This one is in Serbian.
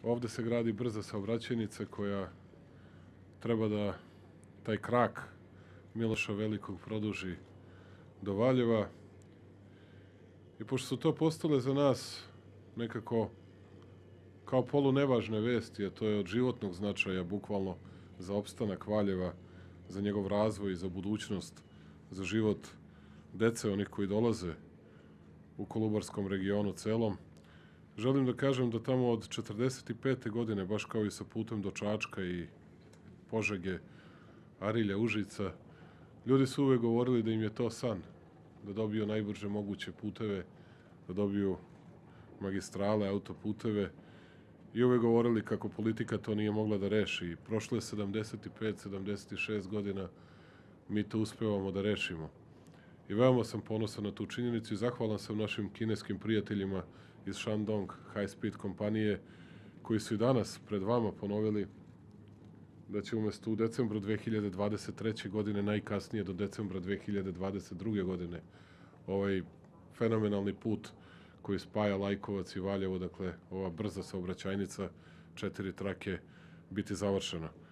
Ovde se gradi brza saobraćajnica koja treba da taj krak Miloša Velikog produži do Valjeva. I pošto su to postale za nas nekako kao polunevažne vesti, a to je od životnog značaja, bukvalno, za opstanak Valjeva, za njegov razvoj i za budućnost, za život dece, onih koji dolaze u Kolubarskom regionu celom. Želim da kažem da tamo od 45. godine, baš kao i sa putem do Čačka i Požege, Arilja, Užica, ljudi su uvek govorili da im je to san, da dobiju najbrže moguće puteve, da dobiju magistrale, autoputeve i uvek govorili kako politika to nije mogla da reši. Prošlo je 75, 76 godina, mi to uspevamo da rešimo. I veoma sam ponosan na tu činjenicu i zahvalan sam našim kineskim prijateljima iz Shandong High Speed kompanije, koji su i danas pred vama ponovili da će umesto u decembru 2023. godine, najkasnije do decembra 2022. godine, ovaj fenomenalni put koji spaja Lajkovac i Valjevo, dakle ova brza saobraćajnica, 4 trake, biti završena.